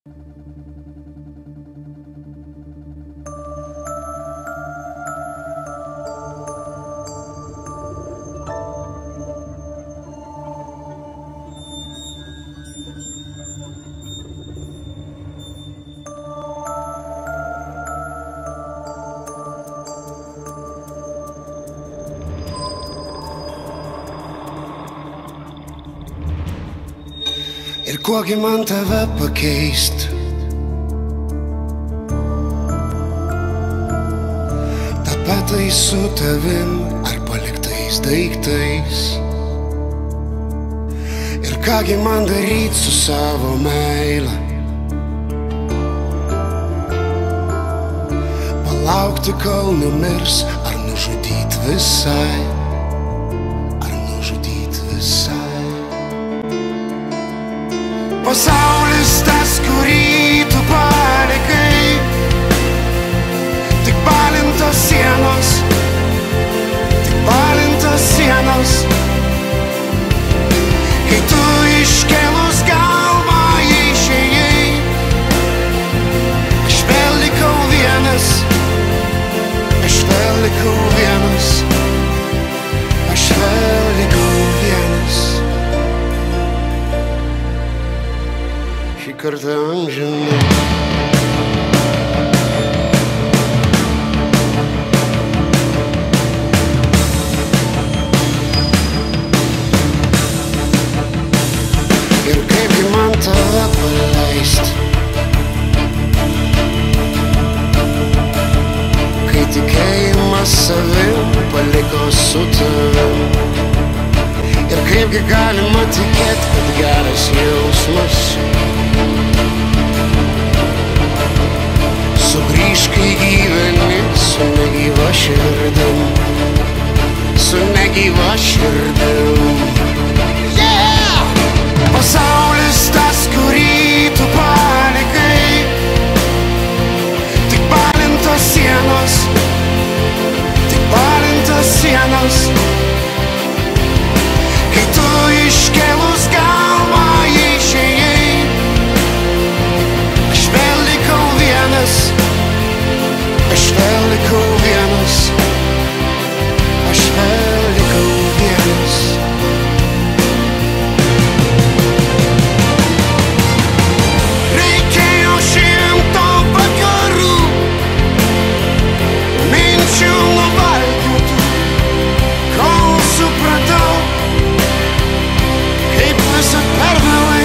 Ir kuogi man tave pakeist? Tapetai su tavim ar paliktais daiktais? Ir kągi man daryt su savo meile? Palaukti, kol numirs, ar nužudyt visai? Ar nužudyt visai? Pasaulis tas, kurį tu palikai, tik balintos sienos, tik balintos sienos. Kai tu iškėlus galvą išėjai, aš vėl likau vienas, aš vėl likau vienas, aš vėl likau vienas. Šį kartą amžinai. Ir kaipgi man tave paleist, kai tikėjimas savim paliko su tavim. Ir kaipgi galima tikėt, kad geras jausmas sugrįž, kai gyveni su negyva širdim, su negyva širdim. Yeah! Pasaulis tas, kurį tu palikai, tik balintos sienos, tik balintos sienos. Kai tu iškėlus galvą išėjai, aš vėl likau vienas, aš vėl likau vienas, aš vėl likau vienas. Reikėjo 100 vakarų, minčių nuvalkiotų, kol supratau, kaip visad per vėlai.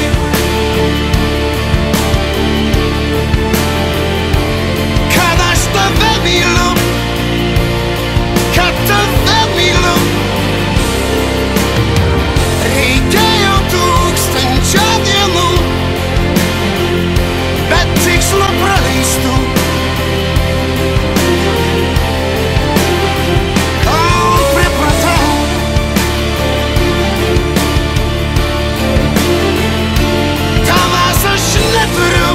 Kad aš tave myliu, kad tave myliu. Reikėjo 1000 dienų, bet tikslo praleistų. Kol pripratau, tavęs aš neturiu,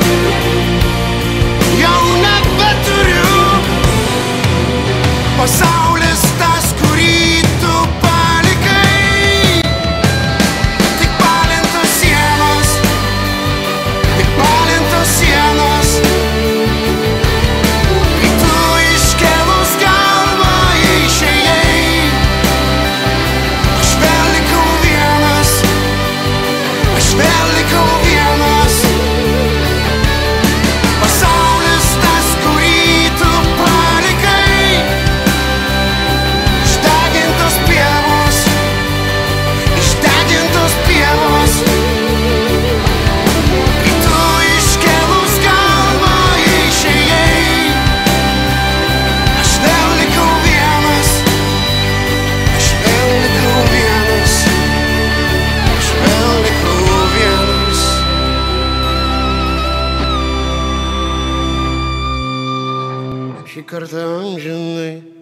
jau nebeturiu. Pasaulis tas, kurį tu palikai, tik balintos sienos, tik balintos sienos. Kai tu iškėlus galvą išėjai, aš vėl likau vienas, aš vėl likau vienas. Pasaulis tas, kurį tu palikai, išdegintos pievos, išdegintos pievos. Kai tu iškėlus galvą išėjai, aš vėl likau vienas, aš vėl likau vienas, aš vėl likau vienas. Šį kartą amžinai.